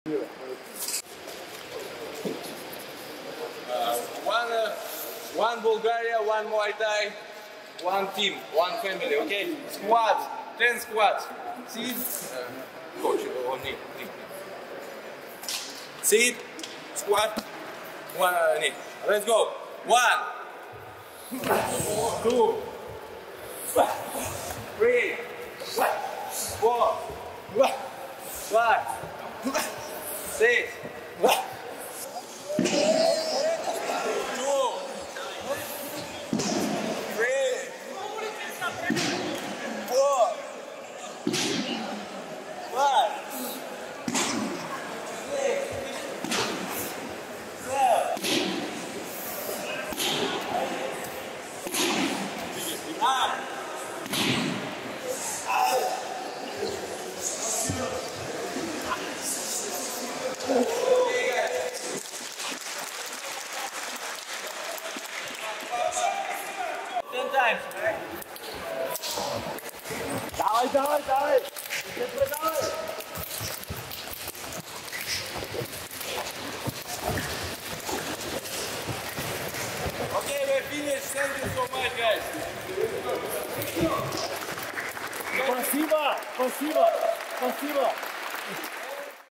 One Bulgaria, one Muay Thai, one team, one family, okay? Squats, 10 squats. Sit, coach, or knee. Sit, squat, one knee. Let's go. 1, 2, 3, 4, 5, 6, 10 times. Dawaj, dawaj, dawaj! Dawaj! Okay, we're finished. Thank you so much, guys. Спасибо! Спасибо! Спасибо!